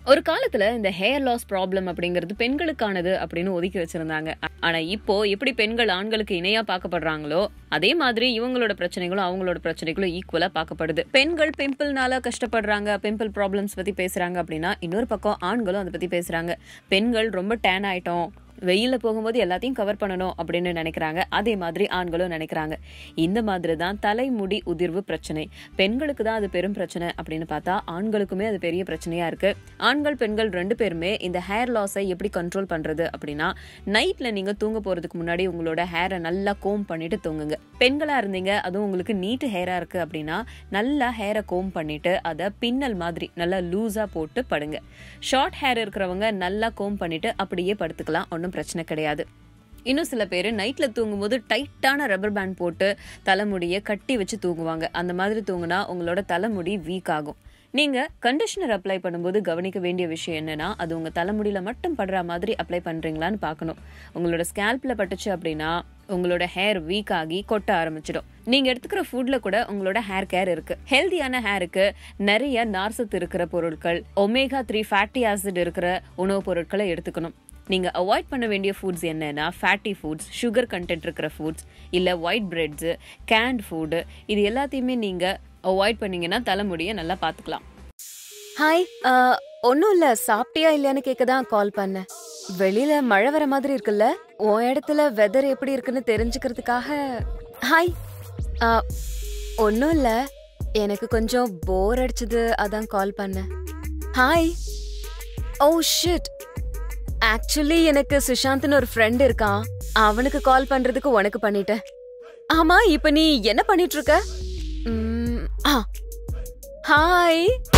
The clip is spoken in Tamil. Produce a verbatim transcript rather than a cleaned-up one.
ஒரு காலத்துல இந்த ஹேர் லாஸ் ப்ராப்ளம் அப்படிங்கிறது பெண்களுக்கானது அப்படின்னு ஒதுக்கி வச்சிருந்தாங்க. ஆனா இப்போ எப்படி பெண்கள் ஆண்களுக்கு இணையா பார்க்கப்படுறாங்களோ அதே மாதிரி இவங்களோட பிரச்சனைகளும் அவங்களோட பிரச்சனைகளும் ஈக்குவலா பார்க்கப்படுது. பெண்கள் பிம்பிள்னால கஷ்டப்படுறாங்க, பிம்பிள் ப்ராப்ளம்ஸ் பத்தி பேசுறாங்க அப்படின்னா இன்னொரு பக்கம் ஆண்களும் அதை பத்தி பேசுறாங்க. பெண்கள் ரொம்ப டேன் ஆயிட்டோம், வெயில போகும்போது எல்லாத்தையும் கவர் பண்ணணும் அப்படின்னு நினைக்கிறாங்க. அதே மாதிரி ஆண்களும் நினைக்கிறாங்க. இந்த மாதிரி தான் தலைமுடி உதிர்வு பிரச்சனை. பெண்களுக்கு தான் அது பெரும் பிரச்சனை அப்படின்னு பார்த்தா ஆண்களுக்குமே அது பெரிய பிரச்சனையா இருக்கு. ஆண்கள் பெண்கள் ரெண்டு பேருமே இந்த ஹேர் லாஸை எப்படி கண்ட்ரோல் பண்றது அப்படின்னா, நைட்ல நீங்க தூங்க போறதுக்கு முன்னாடி உங்களோட ஹேரை நல்லா கோம் பண்ணிட்டு தூங்குங்க. பெண்களா இருந்தீங்க, அதுவும் உங்களுக்கு நீட் ஹேரா இருக்கு அப்படின்னா நல்லா ஹேரை கோம் பண்ணிட்டு அதை பின்னல் மாதிரி நல்லா லூஸா போட்டு படுங்க. ஷார்ட் ஹேர் இருக்கிறவங்க நல்லா கோம் பண்ணிட்டு அப்படியே படுத்துக்கலாம், ஒன்றும் பிரச்சனை கிடையாது. இன்னும் சில பேர் நைட்ல தூங்கும்போது டைட்டான ரப்பர் பேண்ட் போட்டு தலைமுடியை கட்டி வச்சு தூங்குவாங்க. அந்த மாதிரி தூங்குனா உங்களோட தலைமுடி வீக் ஆகும். நீங்க கண்டிஷனர் அப்ளை பண்ணும்போது கவனிக்க வேண்டிய விஷயம் என்னன்னா, அது உங்க தலைமுடியில மட்டும் படுற மாதிரி அப்ளை பண்றீங்களான்னு பார்க்கணும். உங்களோட ஸ்கேல்ப்ல பட்டுச்சு அப்படின்னா உங்களோட ஹேர் வீக் ஆகி கொட்ட ஆரம்பிச்சிடும். நீங்க எடுத்துக்கிற ஃபுட்ல கூட உங்களோட ஹேர் கேர் இருக்கு. ஹெல்தியான ஹேருக்கு நிறைய நார்சத்து இருக்கிற பொருட்கள், ஒமேகா த்ரீ ஃபேட்டி ஆசிட் இருக்கிற உணவுப் பொருட்களை எடுத்துக்கணும். நீங்க அவாய்ட் பண்ண வேண்டிய ஃபுட்ஸ் என்னன்னா, ஃபேட்டி ஃபுட்ஸ், சுகர் கண்டென்ட் இருக்கிற ஃபுட்ஸ், இல்ல ஒயிட் பிரெட்ஸ், கேண்ட் ஃபுட், இது எல்லாத்தையுமே நீங்க அவாய்ட் பண்ணீங்கன்னா தலைமுடியை நல்லா பாத்துக்கலாம். ஹாய், ஒன்றும் இல்லை, சாப்பிட்டியா இல்லையான்னு கேட்க தான் கால் பண்ணேன். வெளியில மழை வர மாதிரி இருக்குல்ல, உன் இடத்துல வெதர் எப்படி இருக்குன்னு தெரிஞ்சுக்கிறதுக்காக. ஹாய், ஒன்றும் இல்லை, எனக்கு கொஞ்சம் போர் அடிச்சது, அதான் கால் பண்ணேன். ஹாய். ஓ ஷிட், ஆக்சுவலி எனக்கு சுஷாந்த்னு ஒரு ஃப்ரெண்ட் இருக்கான், அவனுக்கு கால் பண்றதுக்கு உனக்கு பண்ணிட்டேன். ஆமா, இப்ப நீ என்ன பண்ணிட்டு இருக்க? ஹாய்.